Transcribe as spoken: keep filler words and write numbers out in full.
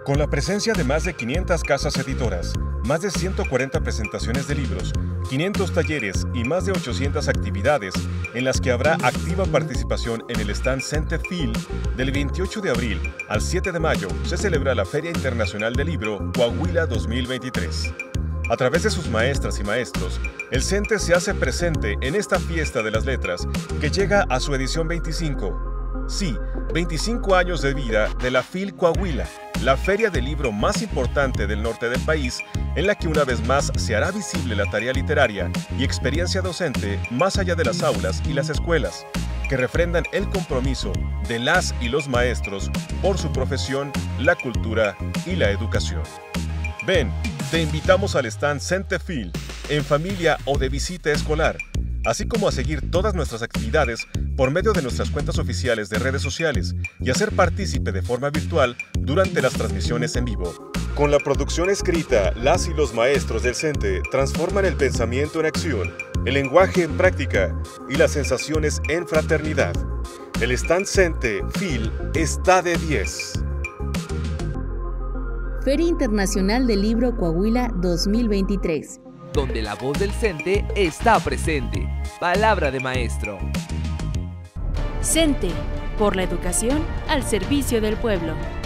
Con la presencia de más de quinientas casas editoras, más de ciento cuarenta presentaciones de libros, quinientos talleres y más de ochocientas actividades en las que habrá activa participación en el stand Centefil, del veintiocho de abril al siete de mayo se celebra la Feria Internacional del Libro Coahuila dos mil veintitrés. A través de sus maestras y maestros, el CENTE se hace presente en esta fiesta de las letras que llega a su edición veinticinco. Sí, veinticinco años de vida de la FIL Coahuila, la feria del libro más importante del norte del país, en la que una vez más se hará visible la tarea literaria y experiencia docente más allá de las aulas y las escuelas, que refrendan el compromiso de las y los maestros por su profesión, la cultura y la educación. Ven, te invitamos al stand Centefil, en familia o de visita escolar, así como a seguir todas nuestras actividades por medio de nuestras cuentas oficiales de redes sociales y a ser partícipe de forma virtual durante las transmisiones en vivo. Con la producción escrita, las y los maestros del CENTE transforman el pensamiento en acción, el lenguaje en práctica y las sensaciones en fraternidad. El stand Centefil está de diez. Feria Internacional del Libro Coahuila dos mil veintitrés. Donde la voz del CENTE está presente. Palabra de maestro. CENTE, por la educación al servicio del pueblo.